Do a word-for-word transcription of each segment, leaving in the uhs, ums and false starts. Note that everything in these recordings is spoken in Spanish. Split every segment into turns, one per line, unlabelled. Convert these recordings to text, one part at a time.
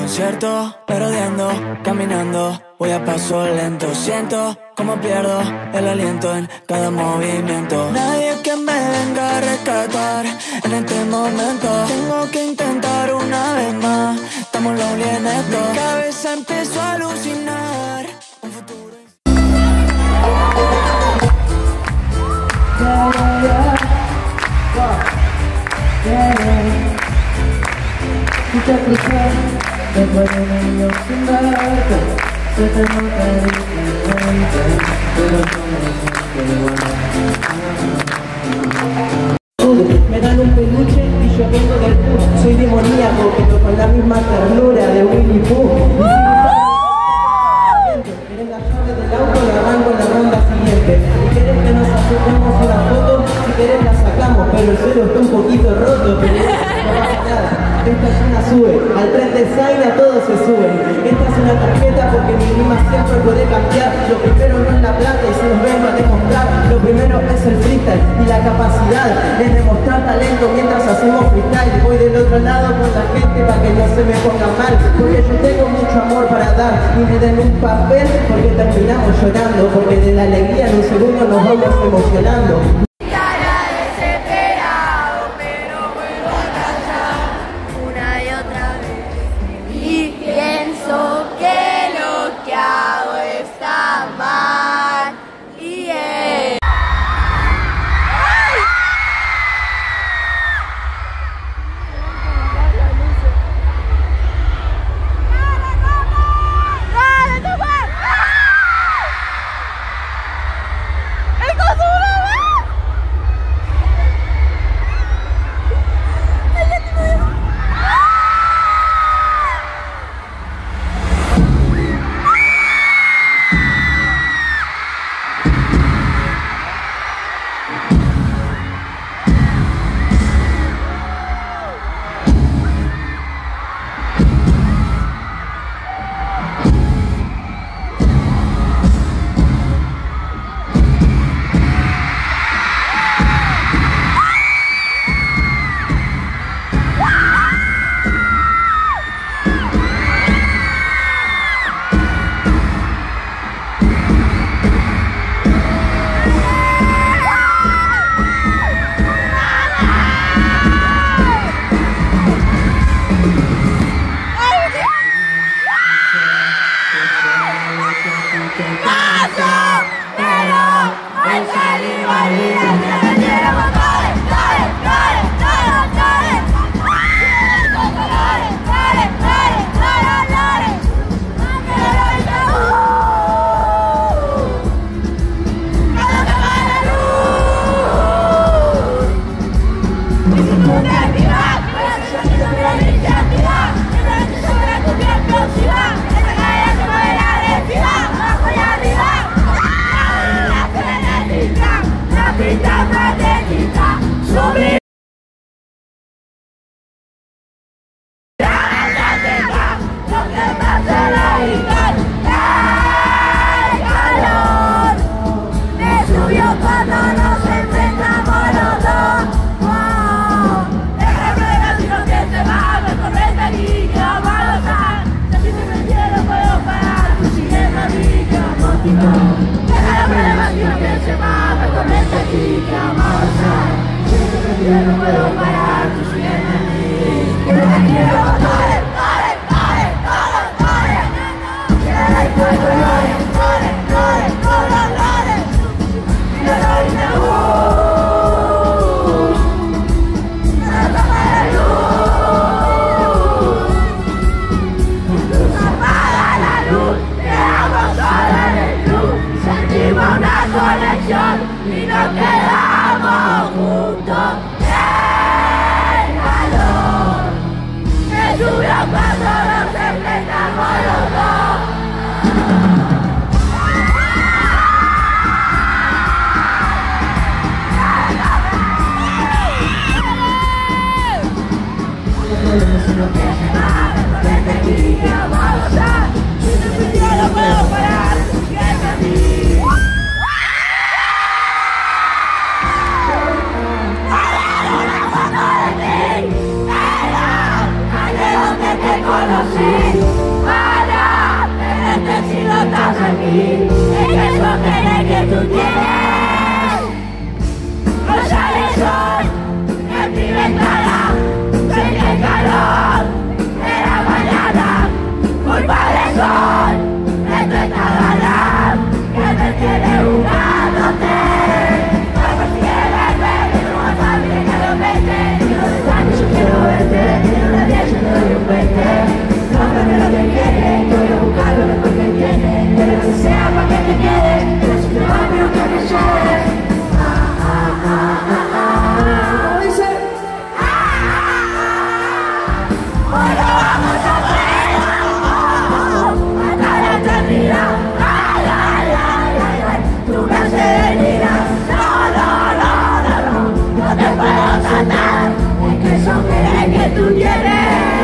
concierto, merodeando, caminando, voy a paso lento. Siento como pierdo el aliento en cada movimiento. Nadie que me venga a rescatar en este momento. Tengo que intentar una vez más. Estamos lonely en esto. Mi cabeza empezó a alucinar un futuro.
Yeah, yeah, yeah. Wow. Yeah, yeah. Si te cruzé, después de un año sin verte, se te nota diferente, pero no me siento. Me dan un peluche y yo vengo del Pooh. Soy demoníaco, pero con la misma ternura de Winnie Pooh. Querés la llave del auto, le arranco en la ronda siguiente. Si querés que nos aceptemos una foto, si querés la sacamos, pero el suelo está un poquito roto, pero no pasa nada. Esta llena sube, al tren de Zaina todos se suben. Esta es una tarjeta porque mi rima siempre puede cambiar. Lo primero no es la plata y se los vengo a demostrar. Lo primero es el freestyle y la capacidad de demostrar talento mientras hacemos freestyle. Voy del otro lado con la gente para que no se me ponga mal, porque yo tengo mucho amor para dar y me den un papel porque terminamos llorando, porque de la alegría en un segundo nos vamos emocionando.
Y nos quedamos juntos. El calor me subió cuando nos enfrentamos los dos. Lo que se va, correte aquí, que vamos a gozar. Si te pidió no puedo parar, sígueme a mí. Conocí querer que tú tienes. No sale el sol en mi ventana, siente el calor de la mañana. Culpable son de tu estadana que me tiene buscándote. Me persigue verme en una fábrica de los veinte. Y los años yo quiero verte, en una diez yo te doy un veinte. No me lo que quieres, yo voy a buscar lo mejor que tienes. Quiero que sea para que te quedes, pero si te vas pero que me lleves. Ah, ah, ah, ah, ah. ¿Cómo dice? Ah, ah, ah. Hoy lo vamos a hacer, hasta la eternidad. Ay, ay, ay, ay, ay. Tú me haces delirar. No, no, no, no, no. No te puedo tratar. Es que son querer que tú tienes.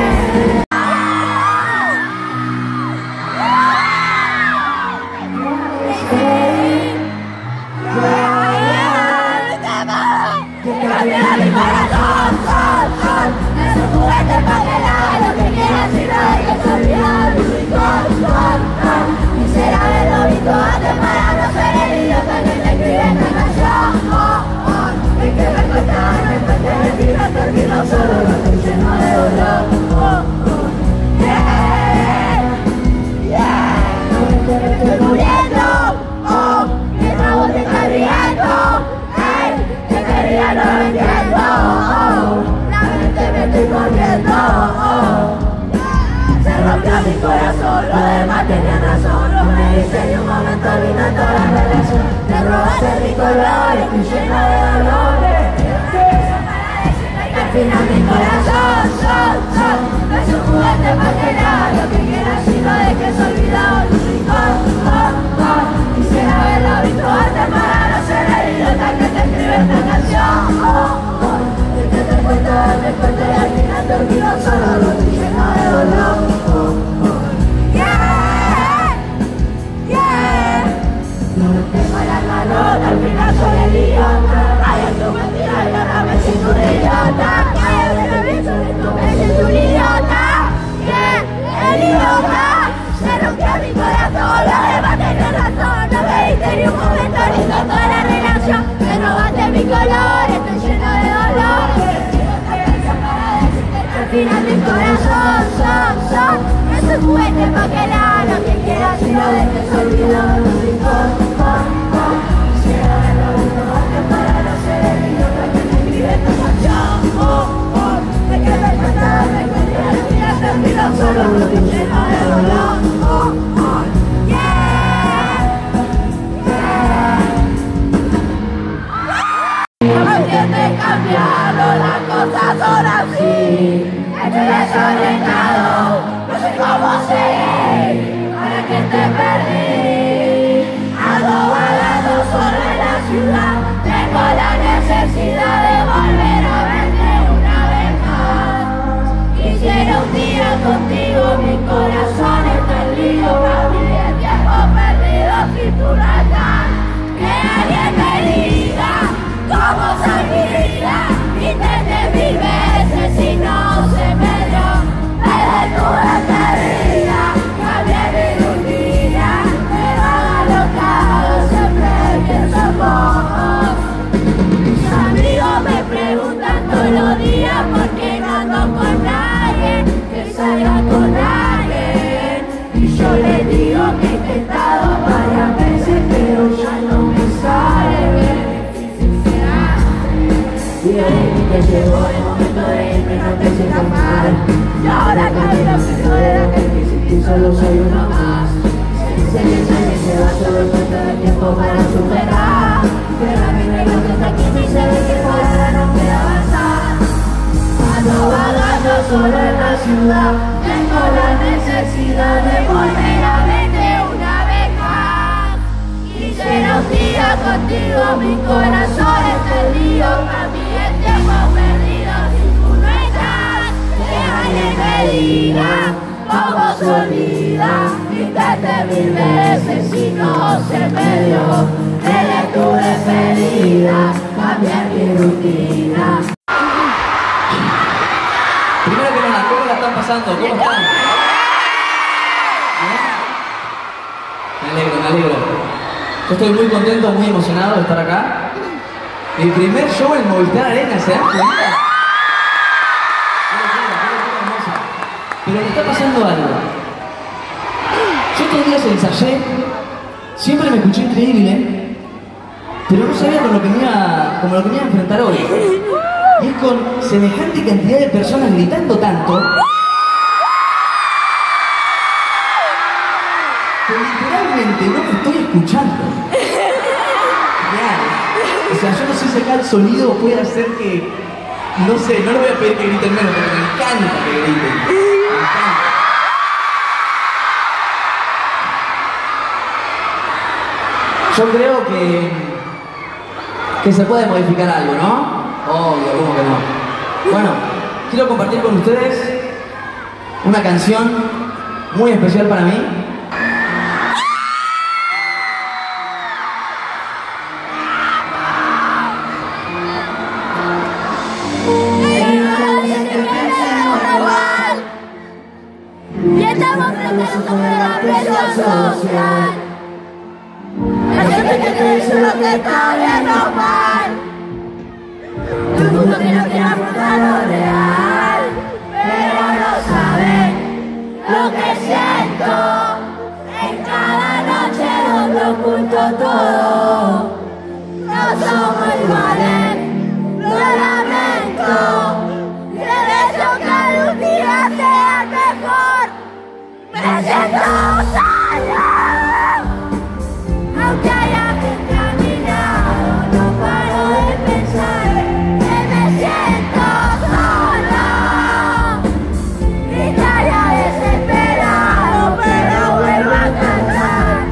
Cambiar mi corazón, son, son. Es un juguete para que haga lo que quieras y no dejes olvidar mi rincón, son, son. Quisiera haberlo visto antes para no ser el idiota que te escribe esta canción, oh, oh. Y que me cuesta darme cuenta de ti, no termino solo, lo estoy lleno de dolor, oh, oh. Yeah, yeah. Me estoy muriendo, oh. Mientras vos te estás riendo, hey. Ya no lo entiendo, oh. La mente me estoy corriendo, oh. Se rompió mi corazón, los demás tenían razón. Lo me dice y un momento vino toda la relación. Te robaste mi color, estoy lleno de dolores. Al final mi corazón, son, son. No es un juguete más que nada, lo que quieras y no dejes olvidado tu rincón, oh, oh. Quisiera haberlo visto antes para no ser el idiota que te escribe esta canción, oh, oh. Y que te cuesta darme cuenta y al final te olvido solo, lo estoy lleno de dolor, oh, oh. Yeah, yeah. No tengo la ganota, al final soy el idiota. Ay, en tu mentira y ahora me siento un idiota. Ay, en el beso de tu me siento un idiota. Yeah, el idiota. Se rompió mi corazón, los demás tenían razón. No me diste ni un momento lindo toda la relación. Me robaste mi color, estoy lleno de dolor. Al final mi corazón, son, son. No es un juguete pa' que la lo que quieras y no dejes olvidado tu rincón, oh, oh. Quisiera haberlo visto antes para no ser el idiota que me escribe esta canción, oh, oh. De que me cuesta darme cuenta y al final termino solo, lo estoy lleno de dolor, oh, oh. Yeah, yeah. No me entiendes cambiando, las cosas son así. Estoy desorientado, no sé cómo seguir. Ahora que te perdí, ando vagando solo en la ciudad. Tengo la necesidad de volver a verte una vez más. Quisiera un día contigo, mi corazón está en lío. Mami, el tiempo perdido si tú no estás. Que alguien me diga cómo soy mi vida. Intenté mil veces y no se me dio. Me detuve perdida, cambié mi rutina. Pero alocado siempre pienso en vos. Mis amigos me preguntan todos los días por qué no ando con nadie, que salga con alguien. Y yo les digo que he intentado varias veces, pero ya no me sale bien. Y ahí que llegó el momento de irme, no te sientas mal. Y ahora camino mejor de la que existí, solo soy uno más. Se piensa que se va todo el cuento del tiempo para superar. Pero a mí me gusta aquí y se ve que por ahora no quiero avanzar. Ando vagando solo en la ciudad. Tengo la necesidad de volver a verte una vez más. Quisiera un día contigo, mi corazón está en lío. Mami, el tiempo perdido si tú no estás. Que alguien me diga cómo se olvida. Intenté mil veces y no se me dio. Me detuve perdida, cambié mi rutina.
Primero que nada, ¿cómo la están pasando? ¿Cómo están? ¿Bien? Me alegro, me alegro. Yo estoy muy contento, muy emocionado de estar acá. Mi primer show en Movistar Arena, ¿se dan cuenta? Pero me está pasando algo. Yo estos días ensayé, siempre me escuché increíble, pero no sabía con lo que me iba, con lo que me iba a enfrentar hoy. Y es con semejante cantidad de personas gritando tanto que literalmente no me estoy escuchando. Real. O sea, yo no sé si acá el sonido puede hacer que, no sé, no les voy a pedir que griten menos, pero me encanta que griten. Me encanta. Yo creo que, que se puede modificar algo, ¿no? Obvio, ¿cómo que no? Bueno, quiero compartir con ustedes una canción muy especial para mí.
Y estamos frente a la presión social. La gente que te dice lo que está bien o mal. Todo el mundo que no quiere afrontar lo real, pero no saben lo que siento. En cada noche donde oculto todo. No somos iguales, lo lamento. Y el hecho que algún día sea mejor. Me siento sola. Aunque haya gente a mi lado, no paro de pensar que me siento sola. Gritaría desesperado, pero vuelvo a cantar.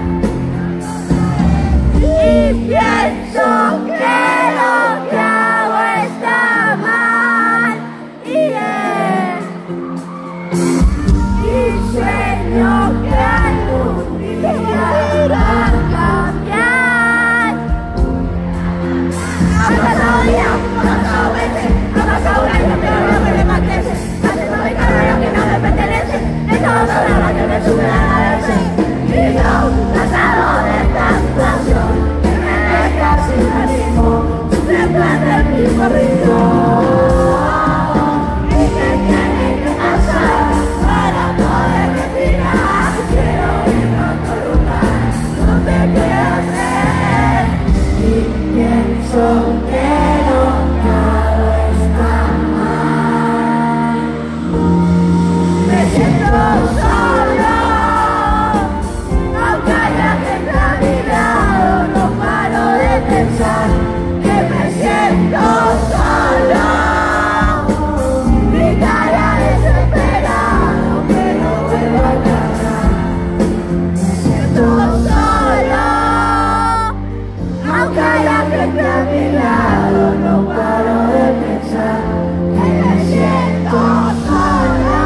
Y pienso que lo que hago está mal. Yeah. Y sueño que algún día va a cambiar. Ha pasado días, ha pasado meses, ha pasado años, pero no me rematece. Haciendo de cara lo que no me pertenece. Es todo sobre lo que me sube a la vez. Y yo, cansado de esta situación, que me deja sin ánimo, sufriendo en el mismo ritmo. Y que tiene que pasar para poder respirar. Quiero irme a otro lugar donde quiero ser. Y pienso que lo que hago está mal. Me siento solo. Aunque haya gente a mi lado, no paro de pensar que me siento solo. Gritaría desesperado, pero vuelvo a cantar. Me siento solo. Aunque haya gente a mi lado, no paro de pensar que me siento solo.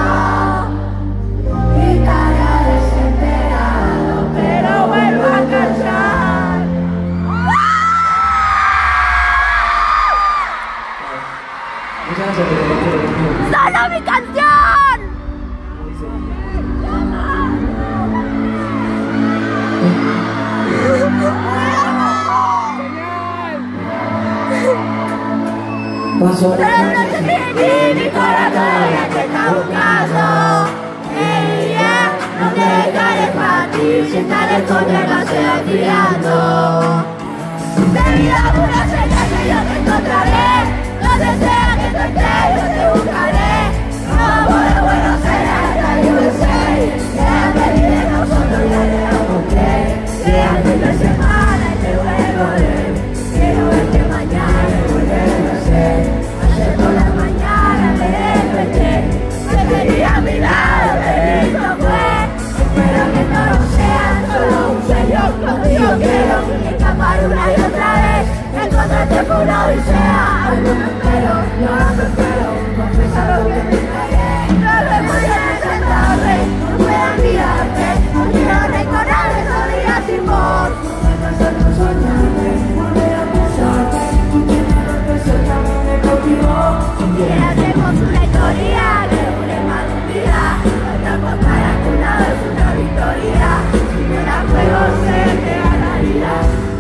Gritaría desesperado, pero vuelvo a cantar.
Muchas gracias por compartir conmigo.
¡Solo mi canción!
Paso.
Pero no te sentí, mi corazón ya te está buscando. Ella no te dejaré partir, si está lejos de la ciudad tirando. Debido a una señal que yo te encontraré, donde sea que tú estés yo te buscaré. Vamos de Buenos Aires hasta U S A, quédate de nosotros ya le damos play. Llega el fin de semana y te vuelvo a ver, quiero verte mañana y volver a ser. Ayer por la mañana me desperté, me quería a mi lado, feliz no fue. Espero que todo sea solo un sueño, contigo quiero escapar una y otra vez. Encontrarte fue una odisea, algo me espero, yo no me espero, confiesa lo que te traeré. No me voy a presentar, rey, no puedo olvidarte, no quiero recordar esos días sin vos. No me canso de soñarte, volver a pensarte, tú tienes lo que cerca me cautivó. Hacemos una historia que dure más de un día, estamos para que una vez una victoria, si me la juego sé que ganaría.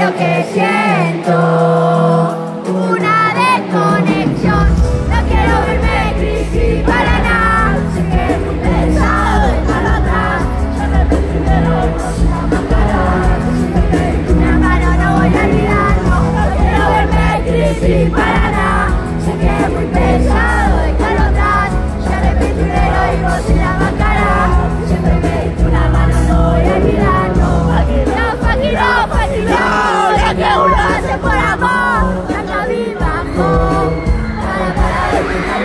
lo que siento. Una desconexión. No quiero verme crisis para nada. Sé que es muy pesado dejarlo atrás. Ya me primero sin la máscara. Una mano no voy a olvidar. No, no quiero verme crisis para nada. Sé que es muy pesado dejarlo atrás. Ya me primero sin la máscara. Siempre me diste una mano, no voy a olvidar. No, fucking no, fucking no, fucking no. Lo que uno hace por amor. Acá viva amor. Para, para, de que está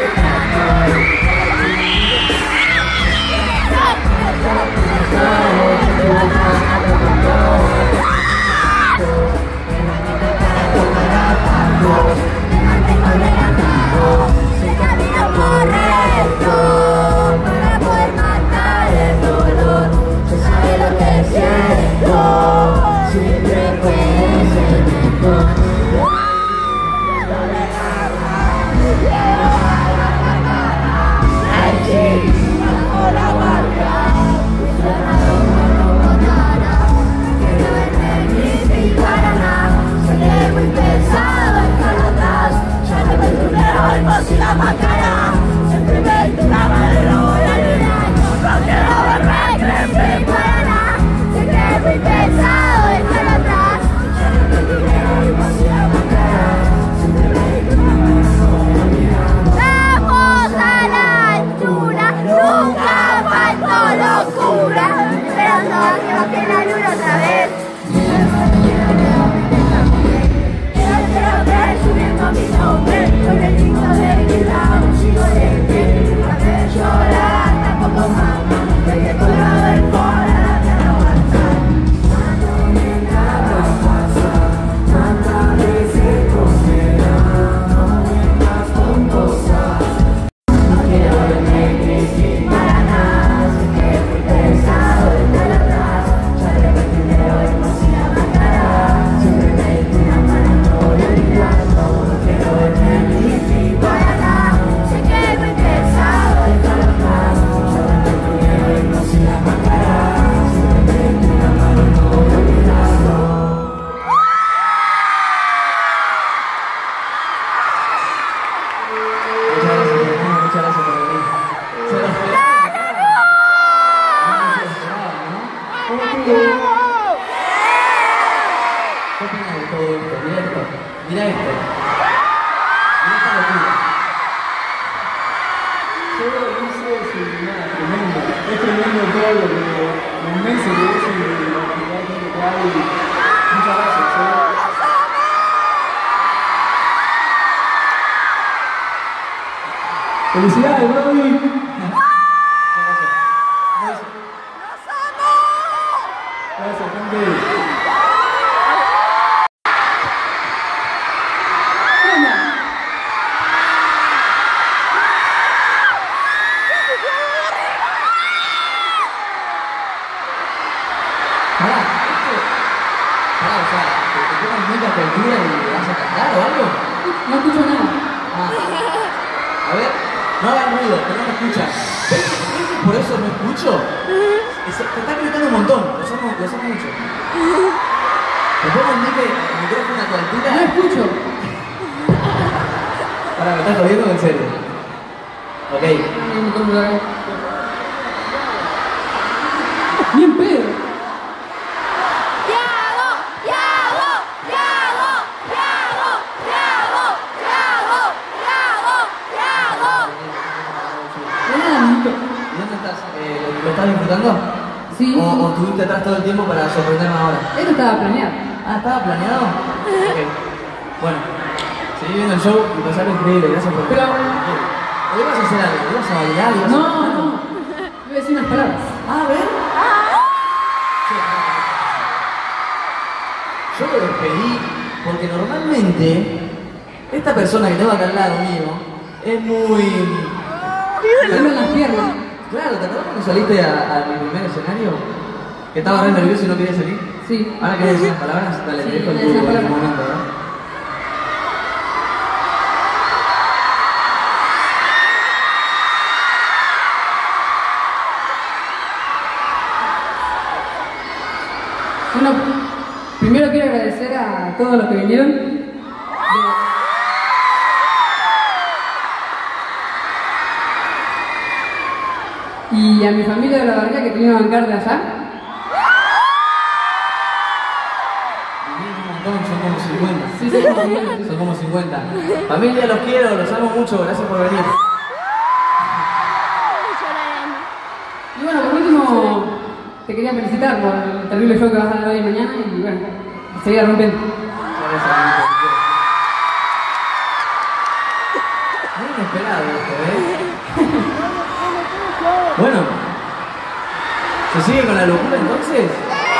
me mantengo relajado. El camino correcto para poder matar el dolor. Yo sabe lo que siento. Siempre puede ser mejor. Ay, sí, bajo la guardia. Sonado como nada. Quiero verme ni para nada. Sé que es muy pesado dejarlo atrás. Ya no me primero el voz y la máscara. Siempre me diste una mano, no voy a olvidar. No quiero verme crecer para nada. Sé que es muy pesado dejarlo atrás. Ya no me primero el voz y la máscara. Siempre me diste una mano, no voy a olvidar. Vamos a la altura, nunca faltó locura. Esperando a que baje la luna otra vez. Quiero, quiero ver subiendo mi nombre. Con el grito de vida, un sigo de pie. Déjame llorar, tampoco mamá. Desde tu lado el fora, la tierra aguanta. Cuando me nada pasa, tantas veces comerá. No vengas con cosas. No quiero verme crecer para nada. Sé que es muy pesado estar atrás. Ya te ves primero y no sin la máscara. Siempre me diste una mano, no voy a olvidar. No quiero verme crecer para nada. Sé que es muy pesado estar atrás. Ya te ves primero y no sin la máscara. Siempre me diste una mano, no voy a olvidarlo.
Muchas gracias, hermano, muchas gracias por venir. Se lo esperaba. ¿Cómo estuvo? ¿Qué opinas de todo esto? Mira esto, mira esto. Mira esta locura.
Yo lo hice sin nada, tremendo. Es tremendo todo lo que los meses que hice y la cantidad de gente que hay. Muchas gracias. ¿eh? ¡Felicidades, Brody! Gracias, gente.
Pará, esto. Pará, o sea, te, te pones mucha cultura y te vas a cantar o algo.
No escucho nada.
Ah. A ver, no hagas ruido, que no me escuchas. ¿Ves que, ves que por eso no escucho? Es- te está gritando un montón, lo llamo, lo llamo mucho. Te pongo el mic- el micrófono a tu altura.
No escucho.
Pará, me estás jodiendo en serio. Ok.
Bien pedo.
Yago, Yago, Yago, Yago, Yago, Yago, Yago, Yago.
Nada, amiguito.
¿Y dónde estás? Eh, ¿lo, lo estás disfrutando?
Sí.
¿O, o estuviste atrás todo el tiempo para sorprenderme ahora?
Esto estaba planeado.
Ah, ¿estaba planeado? Ok. Bueno, seguí viendo el show y pasarlo increíble, gracias por...
Pero-
Hoy vas a hacer algo, hoy vas a bailar y vas a...
No, no. Voy a decir unas palabras.
Ah, a ver. Yo lo despedí porque normalmente esta persona que tengo acá al lado mío es muy...
Dame las piernas.
Claro, ¿te acuerdas cuando saliste a, a mi primer escenario? Que estaba re nervioso y no quería salir.
Sí.
¿Ahora querés decir unas palabras? Dale,
Sí,
te dejo el
voy a decir
tuyo en este
palabras.
momento, ¿no?
Bueno, Primero quiero agradecer a todos los que vinieron. De- Y a mi familia de la barriga que vino a bancar de allá.
Un montón, son como cincuenta.
Sí, sí, sí.
Son como cincuenta. Familia, los quiero, los amo mucho, gracias por venir.
Y bueno, por último, te quería felicitar por el terrible show que vas a dar hoy y mañana y bueno, seguir rompiendo.
Muy inesperado esto, ¿eh? Bueno, ¿se sigue con la locura entonces?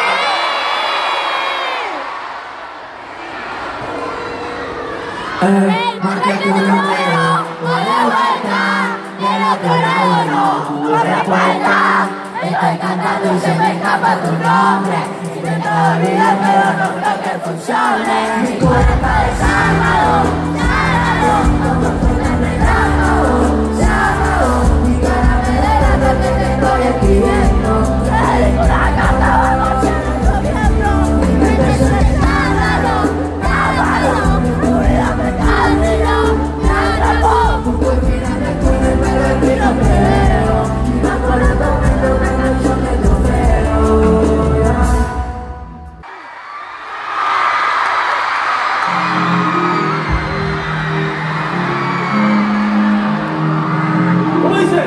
Ey, marca tu número, dale vuelta, del otro lado no, corre puerta. Estoy cantando y se me escapa tu nombre. Intento olvidar pero no creo que funcione. Mi cuerpo está desarmado, desarmado, como un relámpago, desarmado. Mi cara me delata que te estoy escribiendo. Te dejo la carta bajo cielo viento. Mi mente suena desarmado, desarmado. Tu vida me cambió, me atrapó. Fue el final del túnel pero el fin no creo. Y me acuerdo de una canción que yo creo.
¿Cómo dice?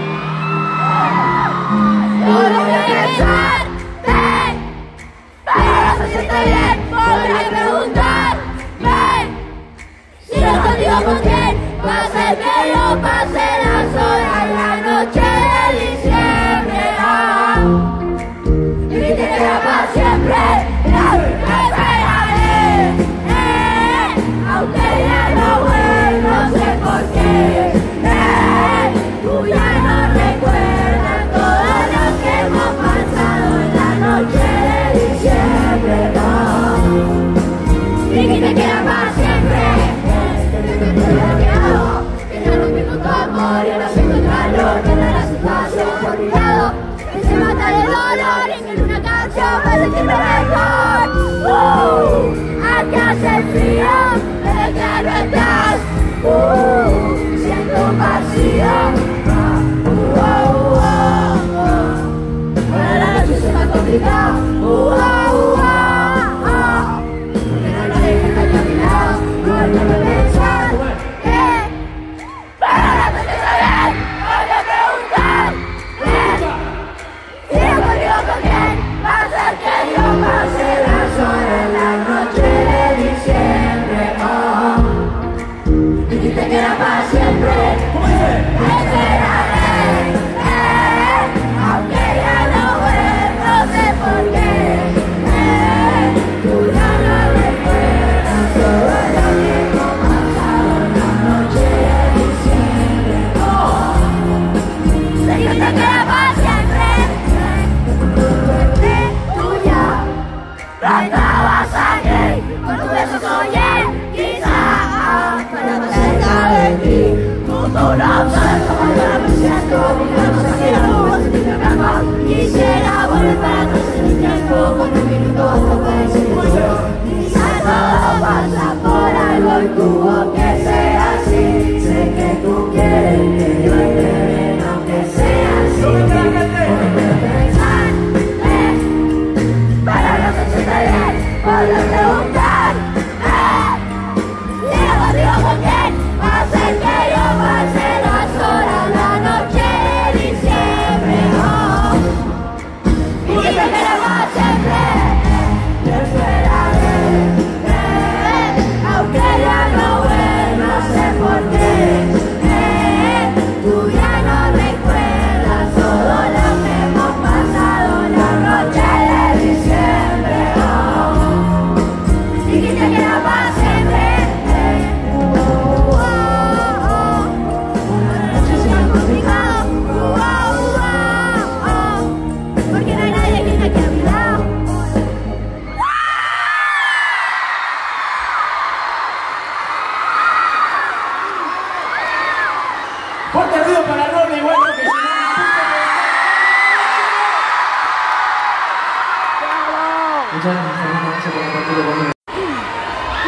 Solo voy a pensar, ven, para no se siente bien, podré preguntar, ven, si no contigo con quién, va a ser que yo pase las horas, la noche de diciembre, ah, y que te queda para siempre, la esperaré, eh, aunque ya no vuelva, no sé por qué, eh, tú ya no recuerdas todo lo que hemos pasado en la noche de diciembre, no, y que te queda para siempre, ¿qué hago? Que ya no tengo tu amor y ahora sé encontrarlo, que no la situación por mi lado, que se mata de dolor y que en una canción para sentirme mejor, uh, aquí hace frío, desde que no estás, uh, siento un vacío, uh, uh, uh, uh, uh. Ahora la noche se me complica, uh, uh, uh, uh. Porque no hay nadie que esté a mi lado, no hay que pensar, eh, para la noche se ven, voy a preguntar, eh, si no contigo con quién, va a ser que yo pase las horas en la noche de diciembre, oh, y que te queda para siempre, te esperaré, eh, aunque ya no vuelva, no sé por qué, eh, tú ya no recuerdas todo lo que hemos pasado en la noche de diciembre, oh, sé que te queda para siempre, eh, tuya, rayaba sangre, con un beso soy él, quizá, para más cerca de ti, tú no sabes cómo yo me siento, mi alma se quiere, no puedo sentirme mejor, quisiera volver para atrás en el tiempo, con un minuto hasta puede ser todo, quizá todo pasa por algo y tuvo que ser así, sé que tú quieres que yo esté, aunque sea así, porque puedo pensar, eh, para no sentirte bien, podré preguntar, eh, si no contigo con quién, va a ser que yo pase las horas, la noche de diciembre, oh, y que te queremos siempre, te esperaré, eh, aunque ya no vuelva, no sé por qué, eh, tú ya no recuerdas todo lo que hemos pasado la noche de diciembre, oh,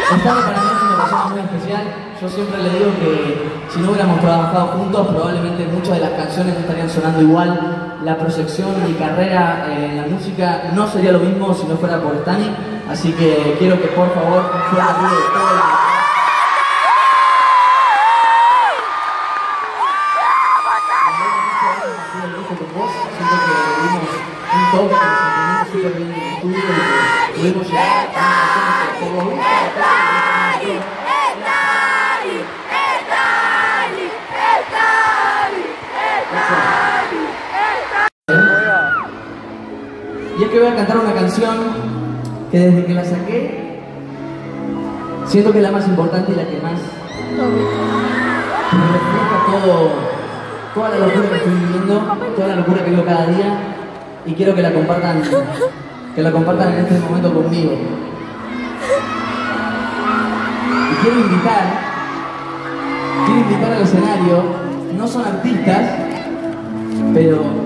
Gustavo para mí es una persona muy especial. Yo siempre le digo que si no hubiéramos trabajado juntos, probablemente muchas de las canciones no estarían sonando igual. La proyección y carrera en la música no sería lo mismo si no fuera por Stani. Así que quiero que por favor un fuerte aplauso de todo el con vos. Siento que vimos un toque, que nos entendimos súper bien en el estudio y que pudimos llegar a canciones que todos gustan. Y es que voy a cantar una canción que desde que la saqué siento que es la más importante y la que más me refleja todo, toda la locura que estoy viviendo, toda la locura que vivo cada día, y quiero que la compartan, que la compartan en este momento conmigo. Y quiero invitar, quiero invitar al escenario, no son artistas, pero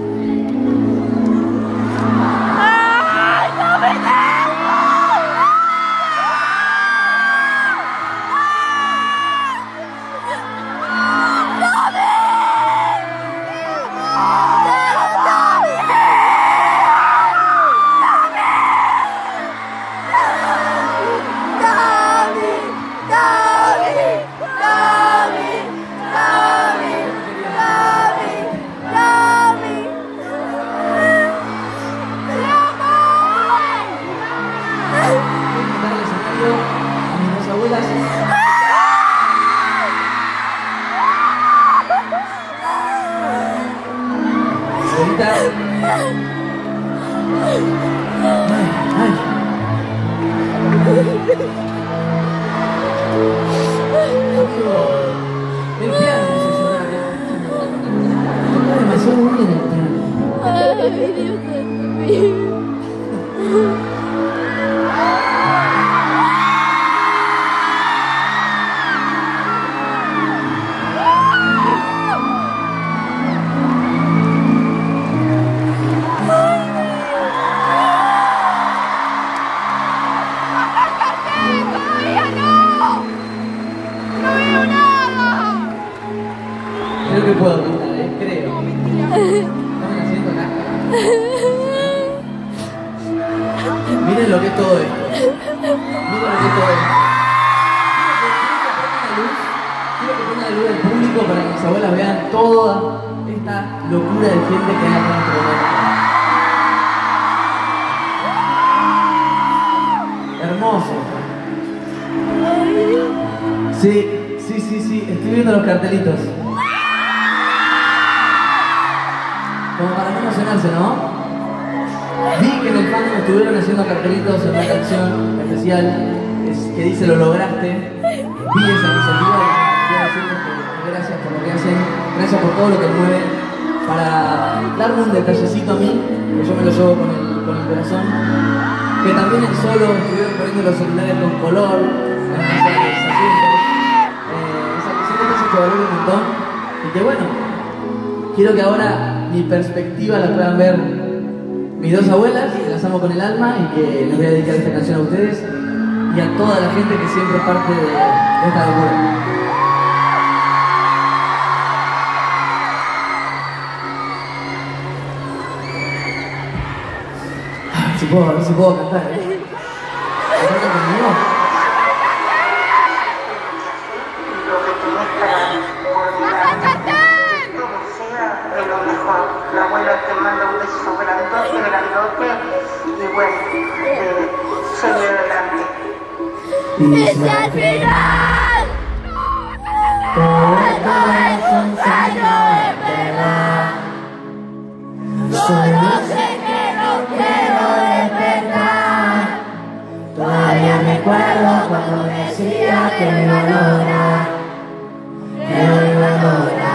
creo que puedo cantar, ¿eh? Creo. Estamos haciendo acá. Miren lo que es todo esto. Miren lo que es todo esto. Quiero que pongan la luz del público para que mis abuelas vean toda esta locura de gente que hay acá en este momento. Hermoso. Sí, sí, sí, sí. Estoy viendo los cartelitos. Como para no emocionarse, ¿no? Vi que en el fandom estuvieron haciendo cartelitos en una canción especial es, que dice "Lo lograste". Vi esa iniciativa y quiero decirles que gracias por lo que hacen, gracias por todo lo que mueven, para darme un detallecito a mí, que yo me lo llevo con el, con el corazón, que también en solo estuvieron poniendo los celulares con color, en mensajes asuntos, eh, esa siempre me hace que valoro un montón, y que bueno, quiero que ahora mi perspectiva la puedan ver mis dos abuelas, que las amo con el alma y que les voy a dedicar esta canción a ustedes y a toda la gente que siempre es parte de, de esta locura. Ay, si puedo, si puedo cantar, ¿eh? ¿Cantan conmigo?
La abuela te manda un beso grandote, grandote, y bueno, eh, sigue adelante.
Y si al final todo es un ensayo de verdad, solo sé que no quiero despertar. Todavía me acuerdo cuando decía que lo iba a lograr, que lo iba a lograr.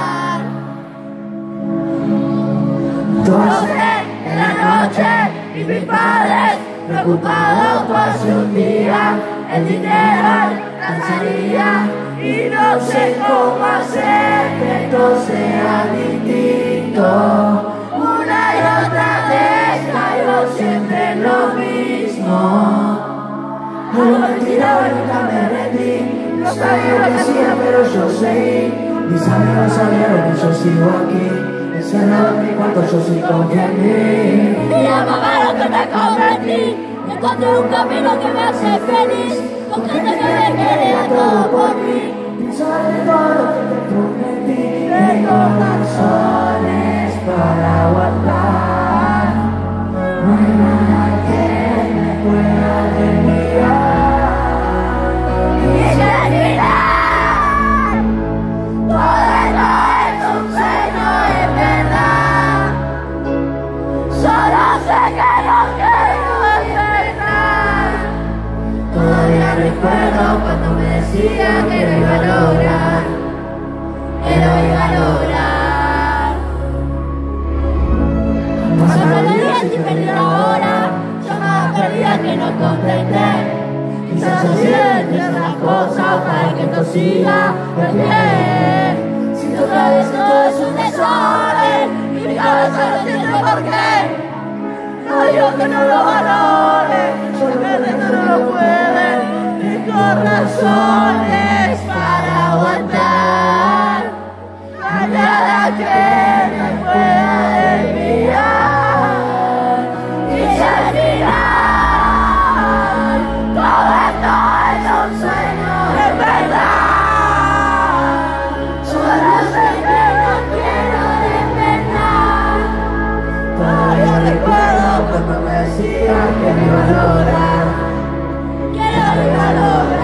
doce en la noche y mis padres preocupados por si un día el dinero alcanzaría, y no sé cómo hacer que esto sea distinto. Una y otra vez caigo siempre en lo mismo.
miraba y nunca me rendí. No sabía lo que hacía, pero yo seguí. Mis amigos sabieron que yo sigo aquí. Encerrado en mi cuarto, yo soy confiante.
Mira mamá lo que te convertí. Encontré un camino que me hace feliz. Con gente que me quiere a todo por mí.
Pensar en todo lo que te prometí. Tengo razones para aguantar. No hay nada que me pueda desviar.
Y ella dirá, todo esto es un sueño, es verdad. Solo sé que no quiero despertar.
Todavía recuerdo cuando me decía que lo iba a lograr, que lo iba a lograr.
Pasaron los días y perdí la hora. Llamada perdida que no contesté.
Quizás así es las cosas para que esto siga de pie.
Si otra vez todo es un desorden y mi cabeza no entiende por qué. No digo que no lo valore, solo que el resto no lo puede. Tengo razones para aguantar. No hay nada que me pueda desviar. Y ya dirán, todo esto es un sueño, es verdad. Solo sé que no quiero despertar.
Todavía recuerdo cuando me decía que lo iba a lograr,
Que lo iba a lograr.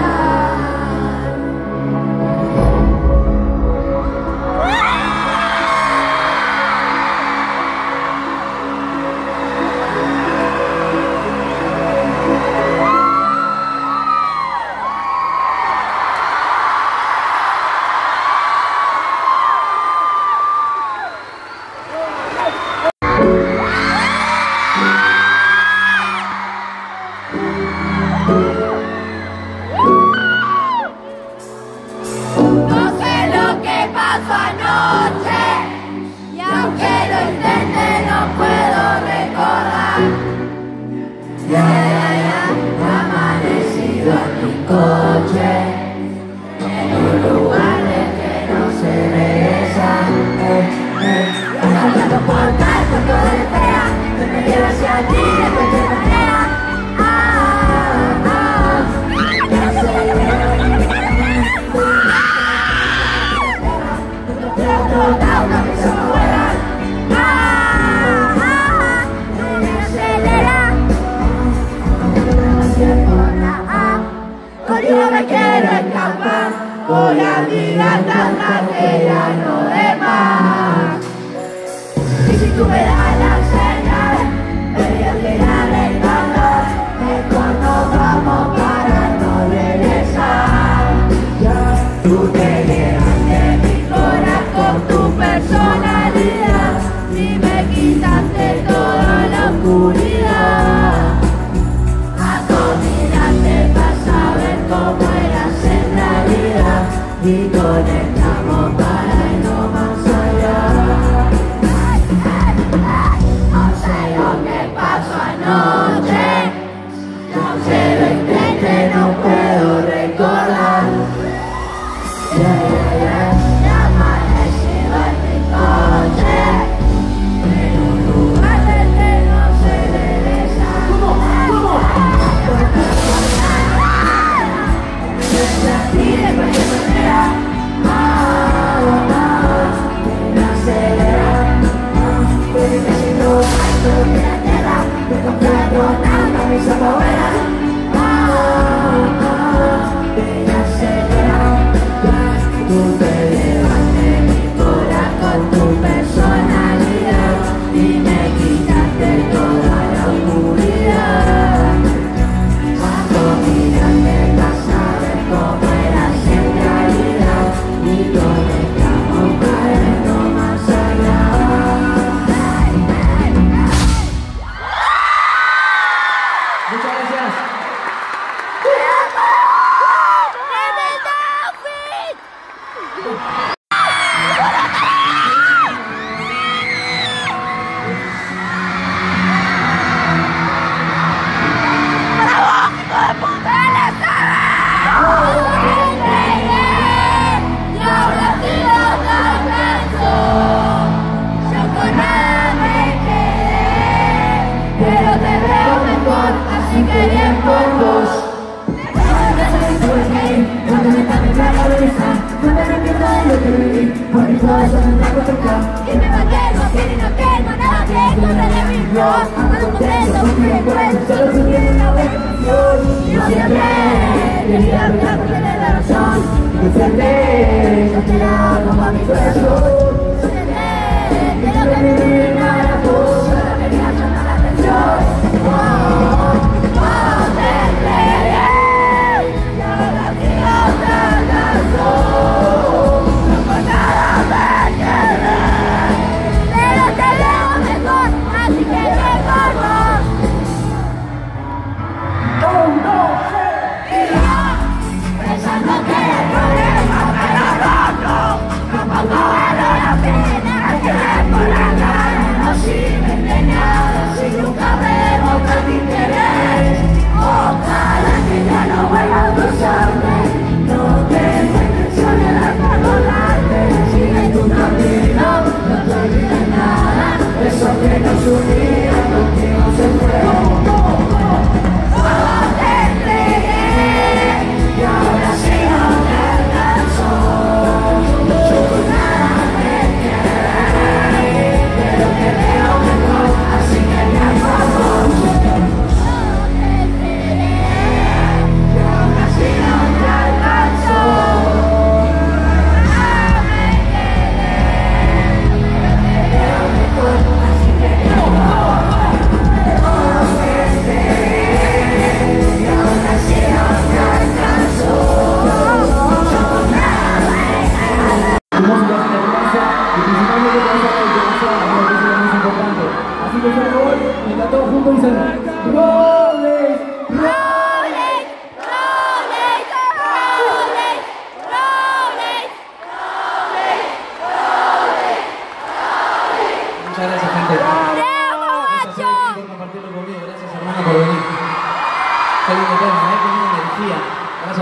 No sé lo que pasó anoche y aunque lo intente no puedo recordar.
ya, ya, ya, amanecido en mi coche, en un lugar del que no se regresa. Eh, eh.
Hablando por tal cuando de fea, que me lleva hacia ti de cualquier manera. Ah, ah, que no se vaya, que no se vaya. Una prisa muy buena. Ah, ah, no me acelera. Contigo me quiero escapar. Voy a mirar tanta que ya no de más. Y si tú me das la señal, voy a tirar el valor. Mejor nos vamos para no regresar.
Tú te llevas de
Mi corazón con tu personalidad y me quitaste toda la oscuridad. A dominarte para saber cómo eras en realidad y conectamos para irnos más allá. No sé lo que pasó anoche, no sé lo intenté, no puedo recordar.
ya, ya, ya.
Ya amanecido en mi coche, en un lugar del que no se regresa. Desde aquí de cualquier manera. Ah, ah, me acelera. Porque si no hay todo en la tierra, me comprendo nada, mis abuelas. Ah, quería olvidar por tener la razón. Enfrenté, sostenía como a mi corazón. Sostené, que lo que me brinda la voz, solo quería llamar la atención. Oh, oh, oh, te entregué, y ahora sigo tan razón. No por nada me quedé, pero te veo mejor, así que mejor vos. Un, dos, tres, y yo, pensando que el problema era otro, tampoco vale la pena que me pongan así engañados y nunca vemos tanto interés. Ojalá que ya no vuelva a cruzarme, no tengo intención de dar perdonarte. Sigue tu camino, no te olvides nada, eso que nos unía contigo se fue. Oh, te entregué, y ahora sí no me alcanzó. Yo con nada me quedé, pero te veo mejor, así que me amamos. Oh, te entregué, y ahora sí no me alcanzó. Ah, me quedé, pero te veo mejor, así que me amamos. Oh, te entregué, y ahora sí no me alcanzó. Yo con nada me quedé.
Tu música es hermosa y principalmente te vas a dar interesada, porque eso es lo más importante. Así que yo me voy y está todos juntos y dicen ¡Rolex!
Rolex, Rolex, Rolex, Rolex, Rolex,
Muchas gracias, gente.
¡te amo,
Gracias
macho!
por compartirlo conmigo. Gracias, hermano, por venir. Qué lindo tema, ¿eh? Qué linda energía. Gracias.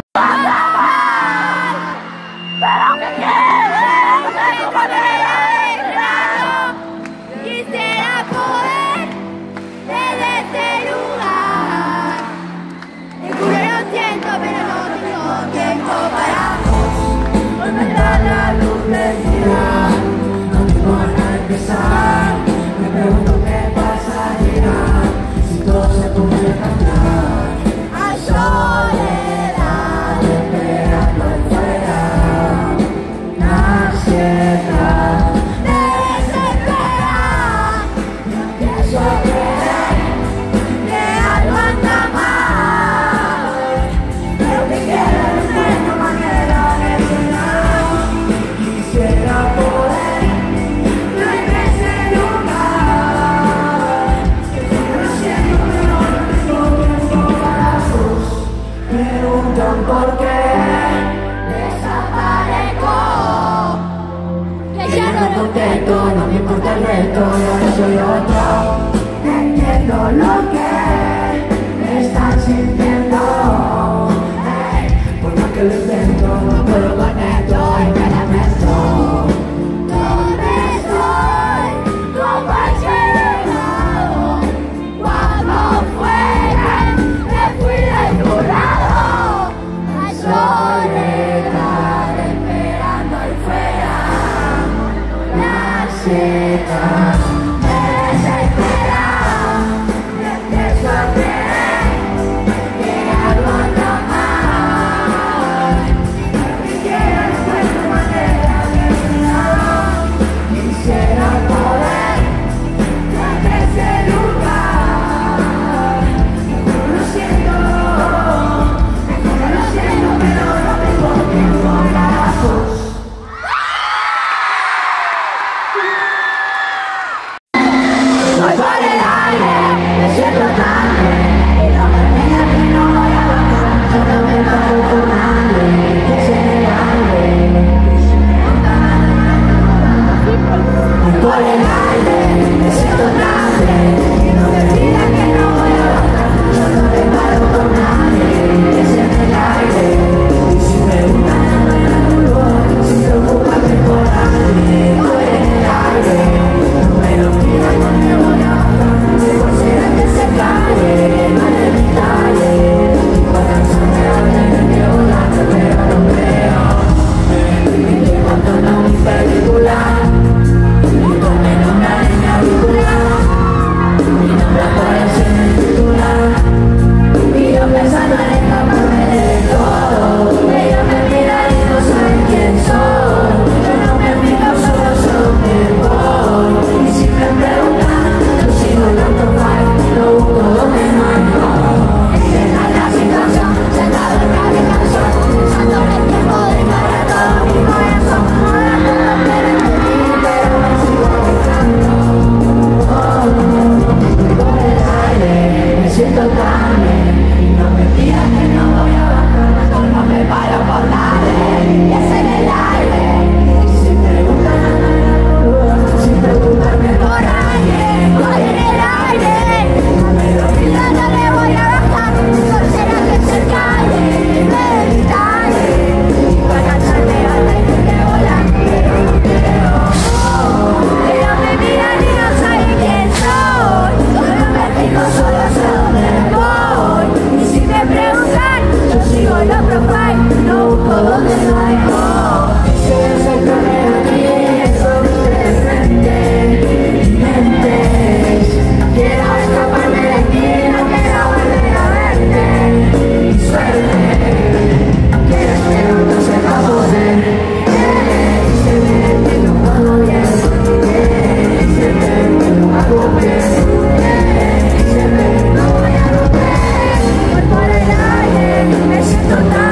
Pero que quiero ser compañera de grano. Quisiera poder desde ese lugar. Te juro lo siento, pero no tengo tiempo para vos. Hoy me da la luz del día, no tengo ganas de empezar. Me pregunto qué pasaría si todo se pudiera cambiar. Hay soledad esperando afuera, la ansiedad me desespera. Y empiezo a creer que algo anda mal, pero que quiero tener una manera de llegar. Quisiera poder irme a ese lugar, pero siento que no tengo tiempo para vos. Preguntan por qué desaparezco, que ya no lo contesto, no me importa el resto, yo no soy otro. Entiendo lo que me están sintiendo, hey, por más que lo intento, no puedo con esto y me lamento. ¿Dónde estoy? ¿Cómo has llegado? Cuando fuera me fui de tu lado. Hay soledad esperando ahí fuera, la ansiedad me desespera. sigo el otro fight, no busco donde no hay. Oh, quisiera sacarme de aquí, eso vive de frente, mentes. Quiero escaparme de aquí, no quiero volver a verte. Mi suerte, quieres que no se va a poder. Dice bien que no hago bien, dice bien que no hago bien, dice bien no voy a romper. Voy por el aire, me siento tan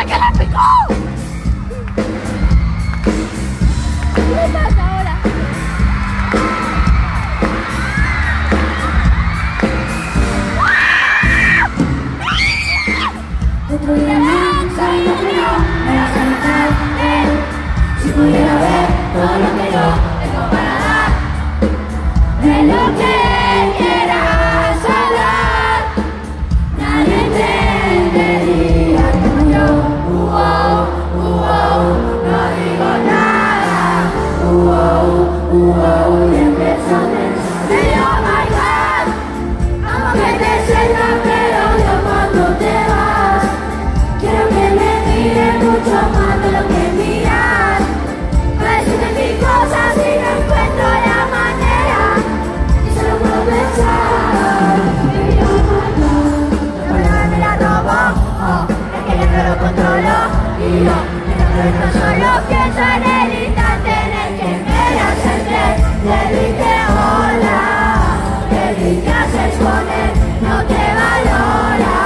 que le picó! ¿Qué pasa ahora? Otro día más, sabiendo que no me vas a notar, eh. Si pudiera ver todo lo que yo tengo para dar, de lo que quieras hablar, nadie entendería como yo. Uh -oh, uh -oh, no digo nada. Uh -oh, uh -oh, y empiezo a pensar. Hey, oh my God, amo que te cerca, pero yo cuando te vas, quiero que me mires mucho más de lo que miras. Parece que mil cosas y no encuentro la manera, y solo puedo pensar. Baby, oh my God, por la me la robo, oh, es que ya no lo controlo. Y yo, mientras no solo pienso en el instante en el que me la acerqué. Le dije hola, le dije ¿qué haces con él? No te valora,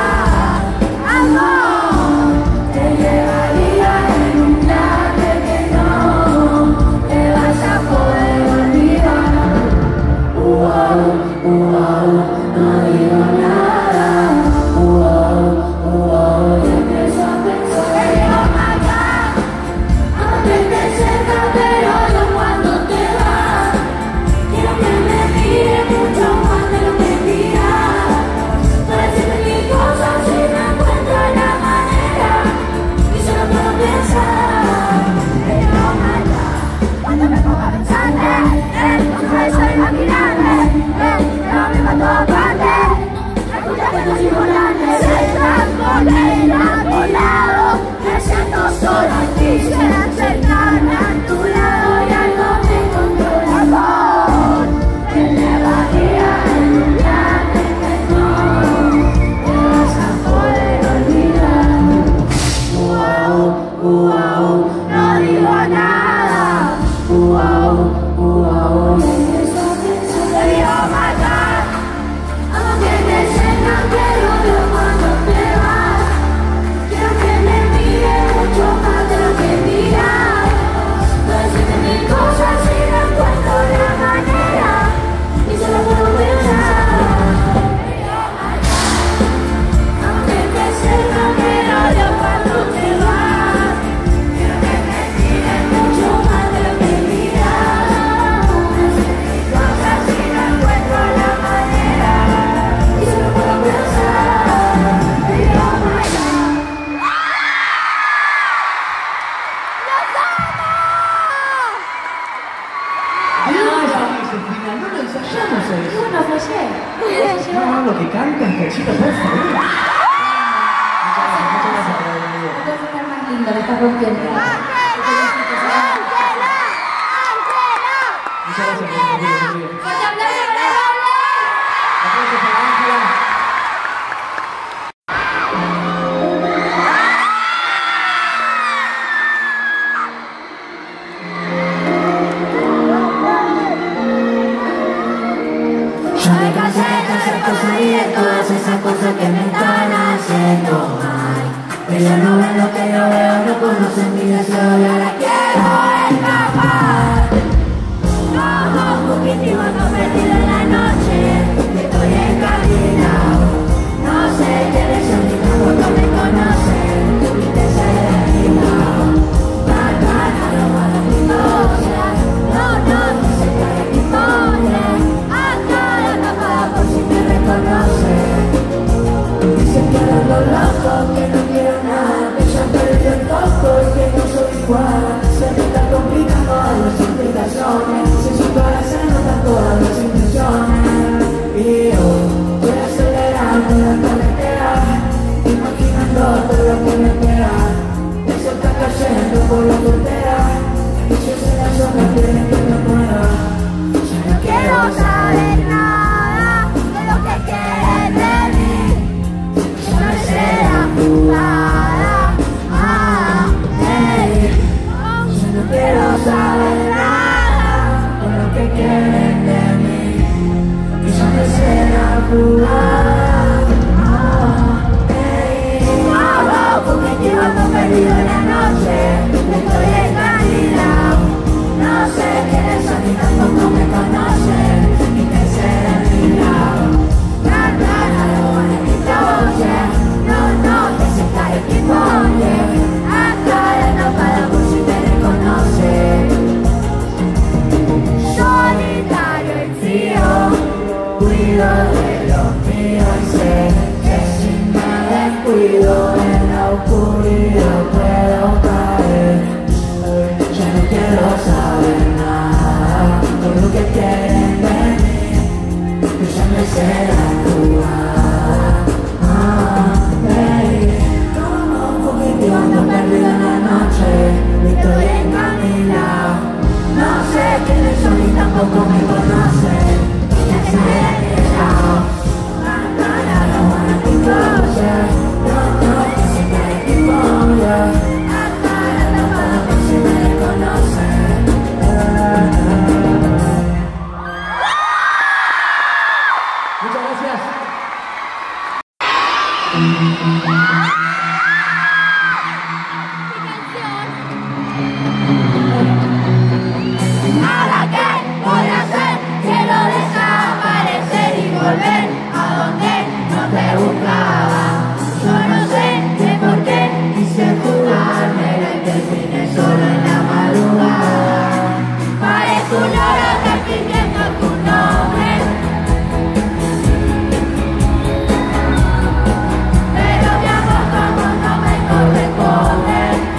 amor. Te llevaría en un viaje que no te vas a poder olvidar. Uh -oh, uh -oh, no digo nada. Uh -oh, uh -oh, y empiezo a pensar. Hey, oh my God, amo que te cerca, pero yo cuando te vas, quiero que me mires mucho más de lo que miras. Parece que mil cosas y no encuentro la manera, y solo puedo pensar. Hey, oh my God, cuando me pongo a pensarte, eh, no sabes, soy imaginante, eh, pero me mató aparte. Escucha que estoy volante, se están con él a tu lado, me siento sola y quisiera acercarme a tu lado, y algo me controla, amor. Me llevaría en un viaje que no te vas a poder olvidar. Uh -oh, uh -oh, no digo nada. Uh -oh, uh -oh, y empiezo a pensar. Baby, oh my God, amo que te cerca, pero yo cuando te vas, quiero que me mires mucho más de lo que miras. Parece que mil cosas y no encuentro la manera, y solo puedo pensar. Baby, oh my God, amo que te cerca, pero yo cuando te vas, quiero que me mires mucho más de lo que miras. Parece que mil cosas y no encuentro la manera, y solo puedo pensar. Baby, oh my God. ¡Los amo!
No, eso no es el final, no lo ensayamos eso.
Bueno, flashé.
No, no, lo que canta es cachito, por favor. Muchas gracias, muchas gracias por haber venido.
No puede estar más lindo, la estás rompiendo.
Muchas gracias por venir, Rodrigo.
¡Fuerte aplauso para Paula!
Aplausos para Ángela.
Yo me cansé de hacer cosas y de todas esas cosas que me están haciendo mal. Ellos no ven lo que yo veo, no conocen mi deseo y ahora quiero escapar. No, fugitivo, no perdido en la noche, estoy encadenado. No sé quiénes son ni tampoco me conocen, y te sale de mi lado. Bacana, no para mi cosas, no, no, no sé qué hay que poner. Acá la tapada por si me reconocen. Dicen que ando loco, que no quiero nada, que ya perdí el foco y que no soy igual. Se me está complicando las explicaciones, si su corazón nota todas las intenciones. Y yo voy acelerando la carretera, imaginando todo lo que me espera. Eso está cayendo por la frontera, ellos en la zona quieren que me muera. Yo no quiero saber nada de lo que quieren de mí. Yo me sé la jugada, ah, hey. Yo no quiero saber nada de lo que quieren de mí. Yo me sé la jugada, ah, hey. Oh, oh, porque llevando perdido
vida puedo caer. Ya no quiero saber nada, todo lo que quieren de mí, yo ya me sé la jugada. Ah, baby, como un fugitivo ando perdido en la noche, y estoy encaminado. No sé quiénes son y tampoco me conocen. Ya se me ha quedado. I don't wanna be closer. No, no, que se me equivoca. Si me reconocen.
Muchas gracias.
¿Ahora qué voy a hacer? Quiero desaparecer y volver a donde no te buscaba. Yo no sé de por qué quise jugarme y terminé solo en la madrugada. Parezco un loro repitiendo tu nombre, pero mi amor como no me corresponde.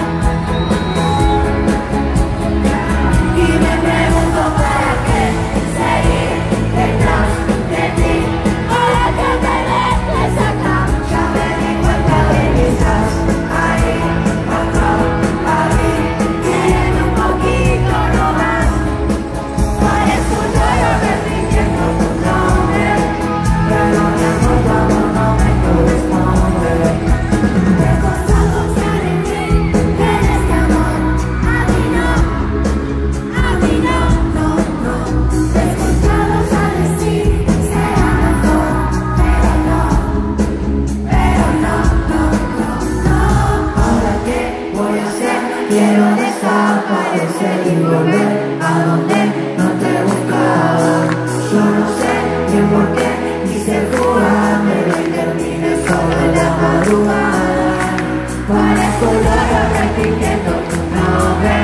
Y me pregunto para qué seguir detrás de ti. Ahora que me ves acá, ya me di cuenta de que estás ahí, acá, ahí, queriendo un poquito nomás. Parezco un loro repitiendo tu nombre, pero mi amor tu amor no me corresponde. Me ha costado confiar en ti, en este amor, a mí no. A mí no, no, no. Escuchados a decir será mejor, pero no, pero no, no, no, no. Ahora qué voy a hacer, quiero desaparecer y volver a donde no te buscaba. Yo no sé bien por qué quise jugarme y terminé solo en la madrugada. Parezco loca repitiendo tu nombre,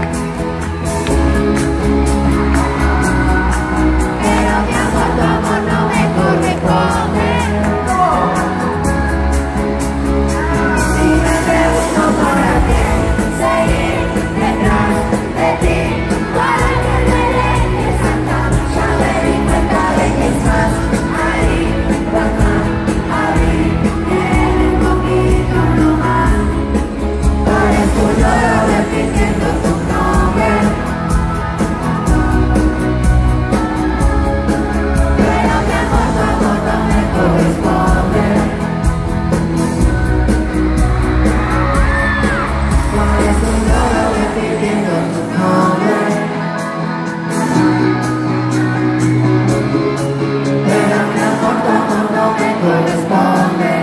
pero mi amor, tu amor no me corresponde. Y me pregunto para qué seguir detrás de ti. Para que me dejes acá, ya me di cuenta de que estás ahí, acá, ahí, en un poquito nomás. Parezco un loro repitiendo tu nombre, pero mi amor, tu amor no me corresponde. Parezco un loro repitiendo tu nombre, pero mi amor, tu amor no me corresponde.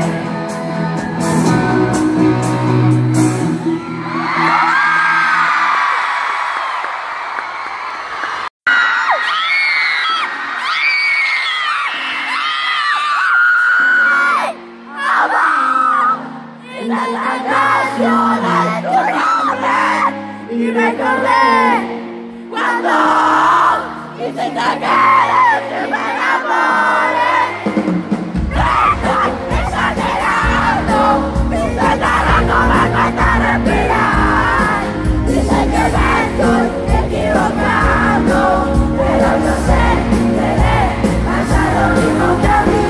Y la canción de tu nombre, y me acordé cuando quise sacar que me enamore. No estoy exagerando, mi cerebro no me cuesta respirar. Dicen que me estoy equivocando, pero yo sé que le pasa lo mismo que a mí.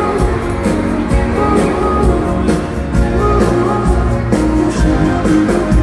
Ooh.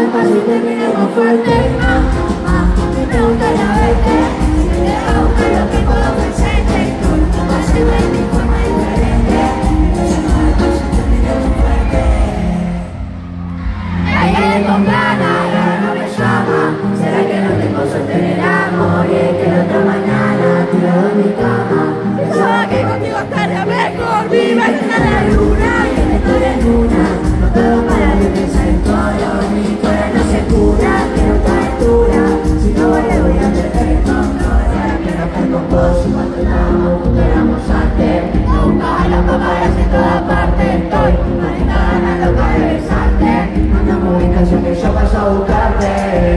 despacio y terminemos fuerte. Ah, ah, y me gustaría verte. Si te dejas buscar lo que puedo ofrecerte. Todo lo que pase de mi forma diferente. Empecemos despacio y terminemos fuerte. Hay alguien con ganas y ahora no me llama. ¿Será que no tengo suerte en el amor? Y es que la otra mañana tirado en mi cama pensaba que contigo estaría mejor. Viva en la luna y en estoy en una. No puedo parar de pensar en todo. Mi corazón no se cura, quiero otra altura. Si no voy le voy a perder el control. Ahora quiero estar con vos y cuando estábamos juntos éramos antes. No buscaba las paparazzi en toda parte. Estoy conectada a la loca de besarte. Mandame ubicación que yo paso a buscarte.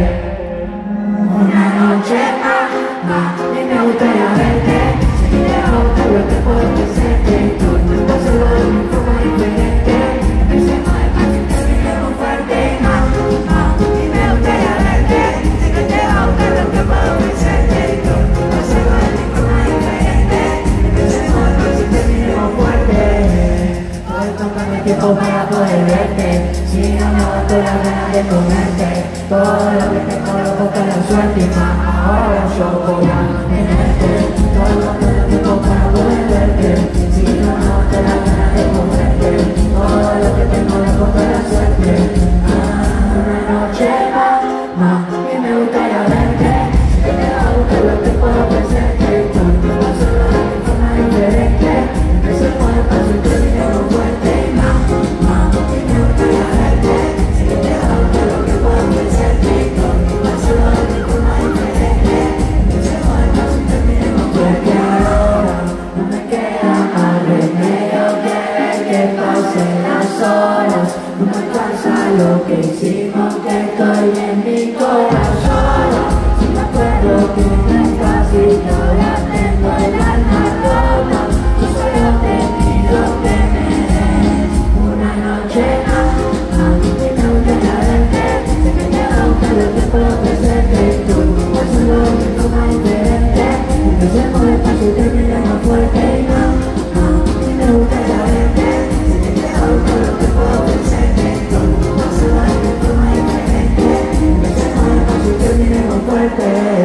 Una noche más, más, y me gustaría verte. Si te dejas buscar lo que puedo ofrecerte. Tú no hacerlo de mi forma diferente. Empecemos despacio y terminemos fuerte. Más, más, y me gustaría verte. Si que te va a buscar lo que puedo ofrecerte. Tú no hacerlo de mi forma diferente. Empecemos despacio y terminemos fuerte. Estoy tomando el tiempo para poder verte. Si no me aguanto las ganas de comerte. Todo lo que tengo lo busca la suerte y más. Ahora yo voy a tenerte. Todo lo que tengo para poder verte. Si no me aguanto las ganas de comerte. Todo lo que tengo lo busca la suerte. Ah, una noche más, más, y me gustaría verte. Si te va a buscar lo que puedo ofrecerte. Tú no vas a hacerlo de mi forma diferente. Empecemos despacio y terminemos fuerte. Más, más, y me gustaría verte. Si te va a buscar lo que puedo ofrecerte. Tú no vas a hacerlo de mi forma diferente. Empecemos despacio y terminemos fuerte. Ahora no me queda más remedio que ver que pasen las horas. No me alcanza lo que hicimos, que estoy en mi corazón. Si me acuerdo que no es fácil, ahora tengo el alma rota. Yo solo te pido que me des una noche más, más, y me gustaría verte. Sé que te va a gustar lo que puedo ofrecerte. Tú no hacerlo de mi forma diferente. Empecemos despacio y terminemos fuerte. Más, más, y me gustaría verte. Sé que te va a gustar lo que puedo ofrecerte. Tú no hacerlo de mi forma diferente. Empecemos despacio y terminemos fuerte.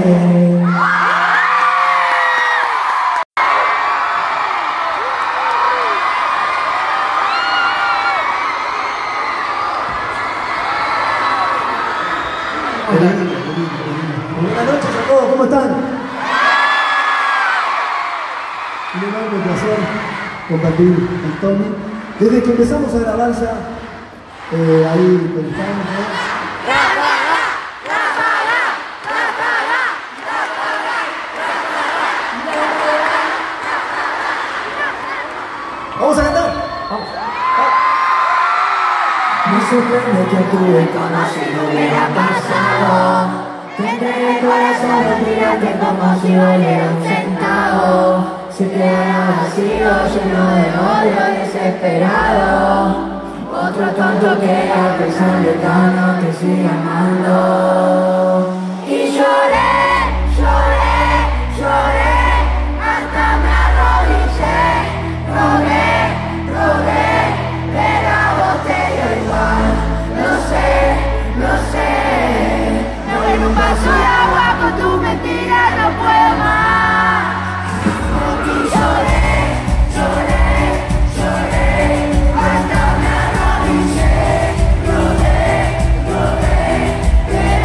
Buenas noches a todos, ¿cómo están? Un enorme placer compartir con Tommy. Desde que empezamos a grabar ya, eh, ahí con el fan, ¿no? ¿Vamos a cantar? Vamos.
Me sorprende que tuve como si no hubiera pasado. Te entregué el corazón, lo tiraste como si valiera un centavo. Se queda vacío, lleno de odio desesperado. Otro tonto que a pesar de todo te sigue amando. Y lloré, lloré, lloré, hasta me arrodillé. Rogué, rogué, pero a vos te dio igual. No sé, no sé. No ven un vaso de agua con tu mentira, no puedo más. Y lloré, lloré, lloré, hasta me arrodillé. Rogué, rogué, pero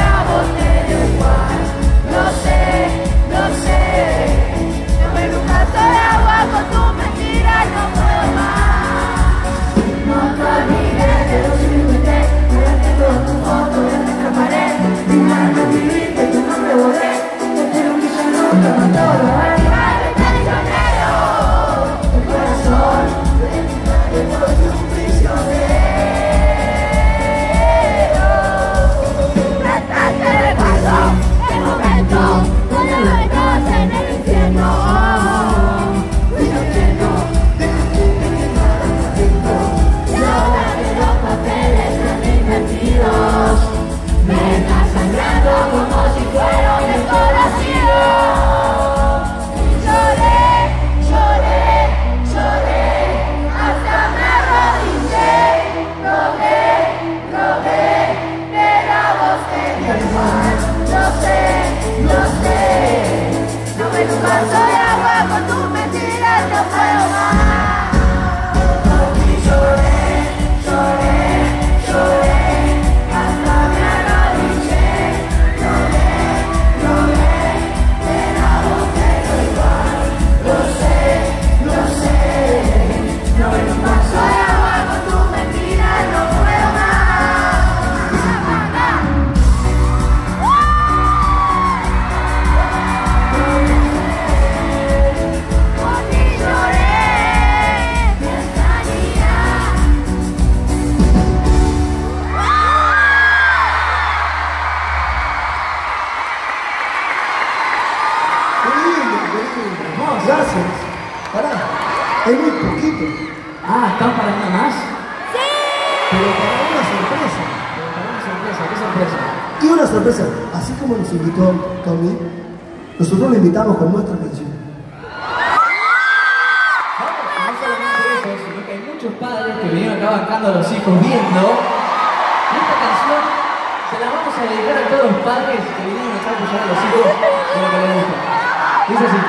Lo sé, lo sé. No me un vaso de agua con tus mentiras, no puedo más. Por ti lloré, lloré, lloré, hasta me arrodillé. Lloré, lloré, pero a vos te lo igual. Lo sé, lo sé. No me un vaso de agua con tus mentiras, no puedo más.
Gracias. Pará. Es muy poquito.
Ah, ¿están para nada más?
Pero para una sorpresa.
Pero para una sorpresa, ¿qué sorpresa?
Y una sorpresa. Así como nos invitó Cami, nosotros lo invitamos con nuestra canción.
No solamente eso, sino que hay muchos padres que vinieron acá bancando a los hijos viendo. Y esta canción se la vamos a dedicar a todos los padres que vinieron acá a apoyar a los hijos de lo que les gusta. Dice así.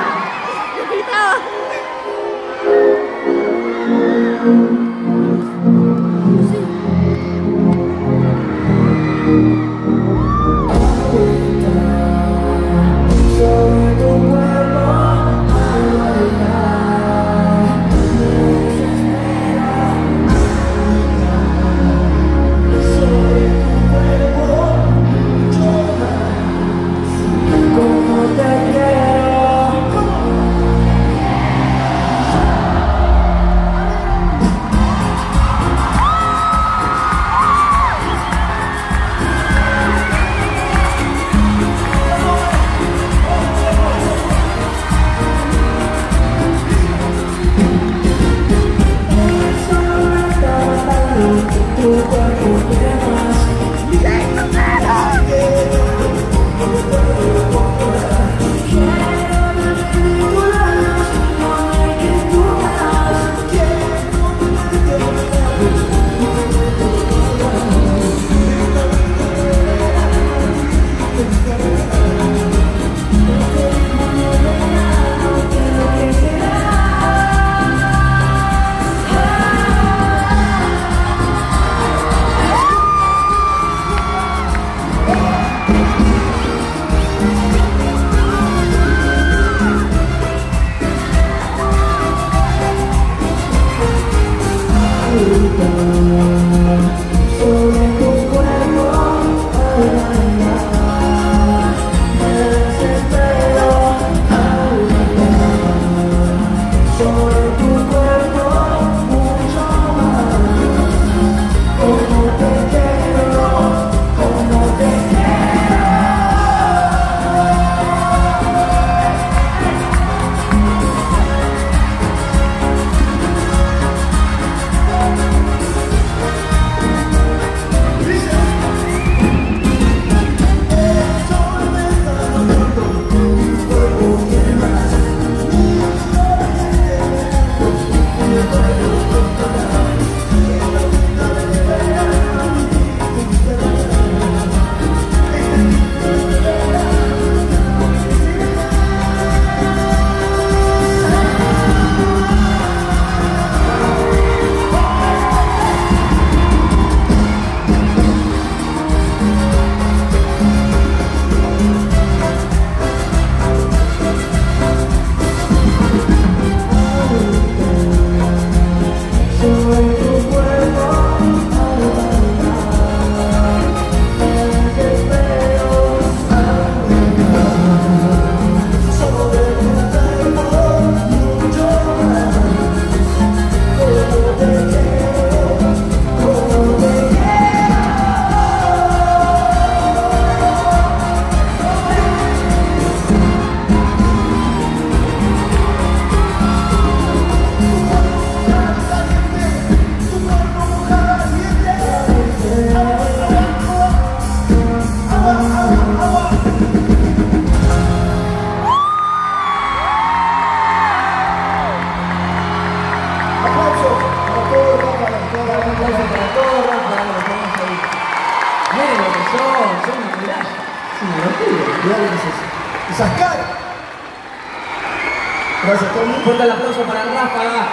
una locura. Mirá lo que es eso. Esas caras. Gracias, Tommy.
Un fuerte aplauso para Ráfaga.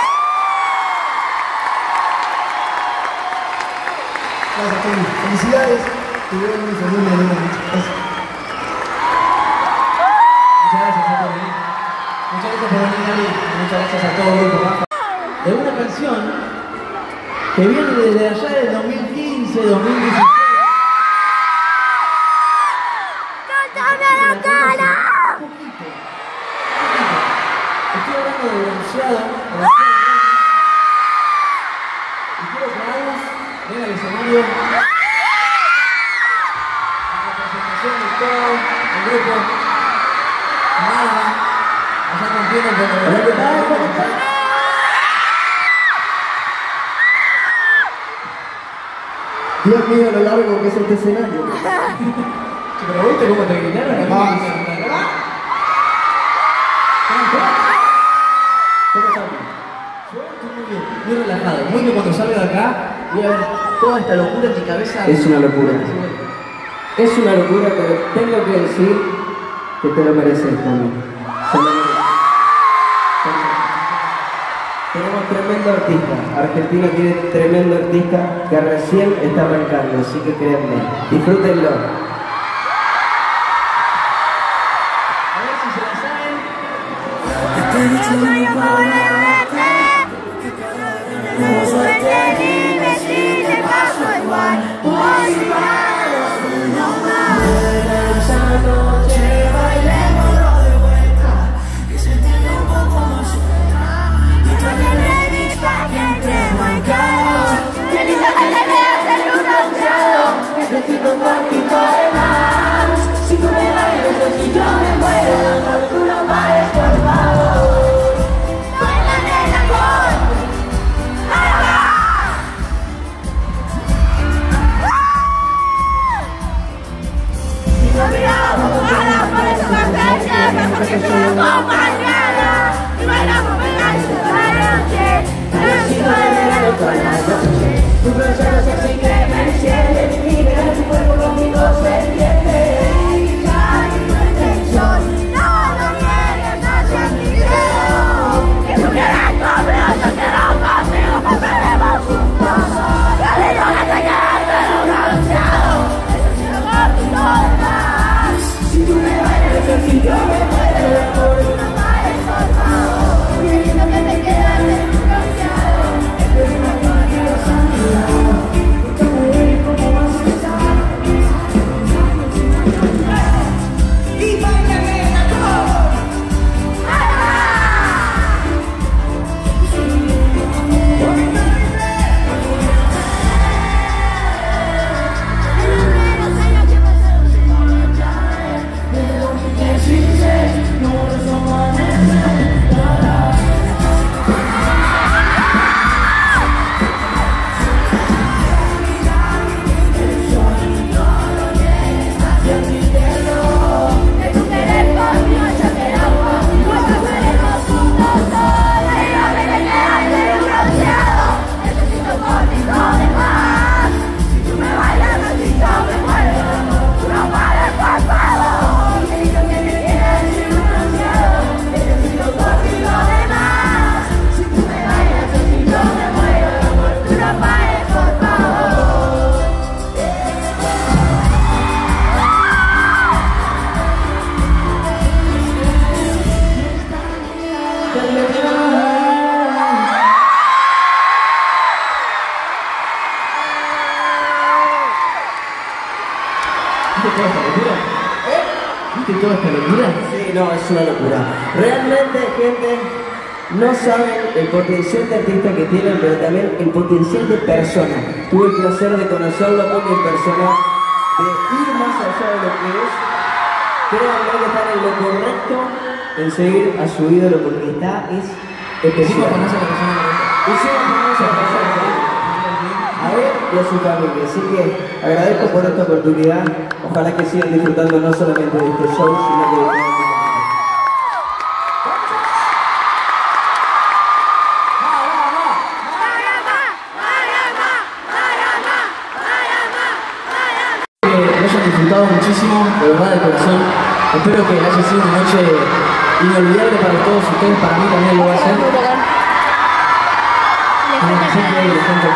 Gracias, Tommy. Felicidades. Tuvieron muy feliz de una muchas gracias.
Muchas gracias a todos. Muchas gracias por venir, Dani. Muchas gracias a todo el grupo Ráfaga. Es una canción que viene desde allá del dos mil quince, dos mil dieciséis.
¡Cántame la cara!
Estoy hablando de bronceado. Y quiero que Agus venga al escenario. La representación de todo el grupo. Nada. Allá cumpliendo con el
Dios mío, lo largo que es este escenario.
Pero viste cómo te gritaron.
Ah.
¿Cómo están? Yo estoy muy bien, muy relajado. Muy bien, cuando salga de acá voy a ver toda esta locura en mi cabeza.
Es una locura. Es una locura, pero tengo que decir que te lo mereces, Tommy. Se lo mereces. Tenemos tremendo artista. Argentina tiene tremendo artista que recién está arrancando, así que créanme, disfrútenlo.
A ver si se la saben.
No suerte, dime si te paso igual. No más. Esa noche bailémoslo de vuelta, que se entienda un poco más suelta. Y con el remix pa' que entremos en calor. Qué lindo que te veas en un bronceado. Necesito un poquito de más. Si tú me bailas o si yo me muero, tú no pares, por favor. Baila, nena, con. Si no miramos nada, por eso me acerca, mejor que sea compañera. Y bailamos pegados toda la noche, pero verano con la noche. Tu bronceado se hace que me enciende, y ver tu cuerpo conmigo se entiende. Y ya ni tu intención, no lo niegues hacia mi dedo. Que tú quieres conmigo, yo quiero conmigo, que perdemos juntos. Que lindo que te quedas en un bronceado, eso sí lo corto de más. Si tú me bailas, si yo me muero, tú no pares, por favor. Qué lindo que te quedas en un bronceado, esto es una cosa que los amigos. Y baila nena con.
¿Viste toda esta locura?
Sí, no, es una locura. Realmente, gente, no saben el potencial de artista que tienen, pero también el potencial de persona. Tuve el placer de conocerlo muy en persona, de ir más allá de lo que es. Créanme que están en lo correcto en seguir a su ídolo, porque está, es especial.
Encima conoce a la persona que
Encima conoce a la persona a él y a su familia. Así que agradezco por esta oportunidad. Ojalá que sigan disfrutando no solamente de este show, sino que de todo el mundo.
no son disfrutado muchísimo, de verdad, de corazón. Espero que haya sido una noche inolvidable para todos ustedes, para mí también lo va a ser. Una gente increíble, gente.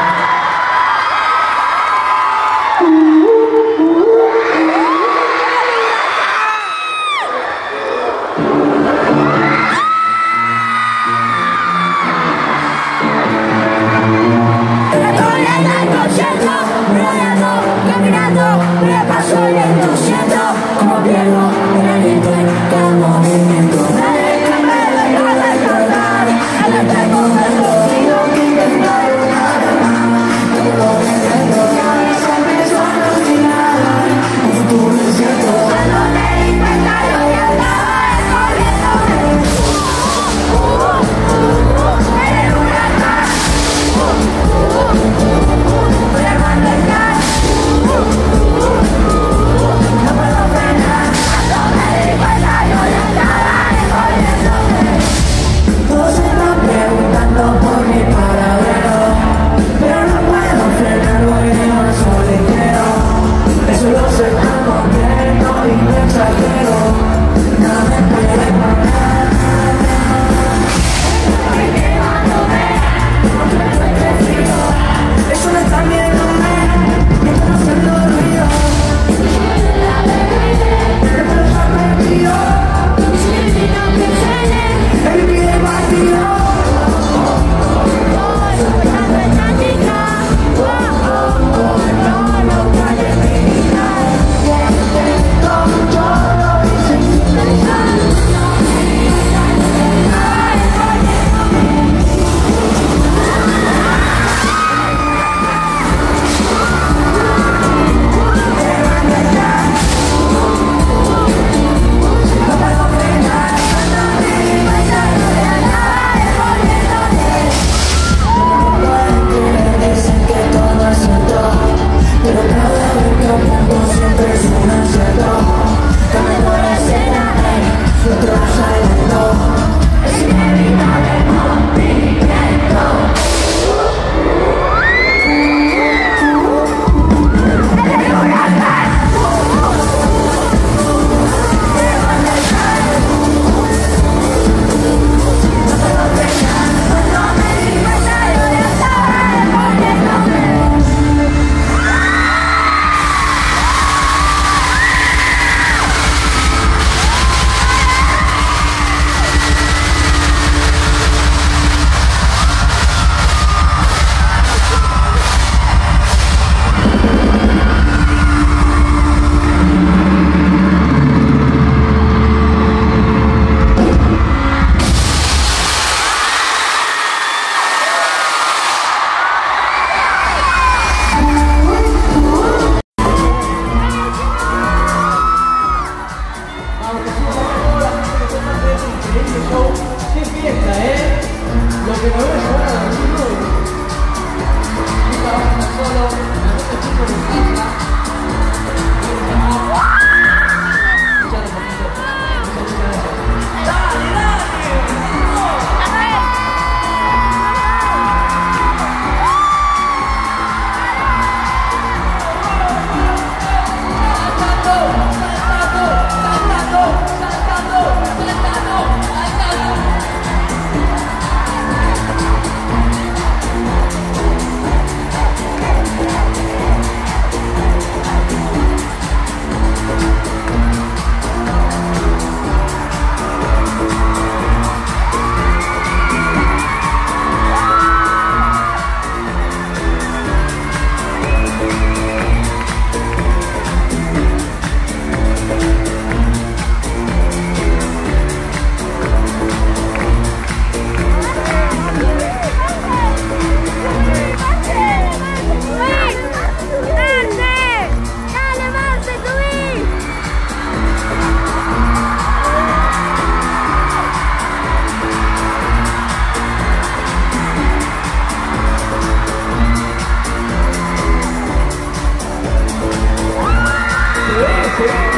Sí.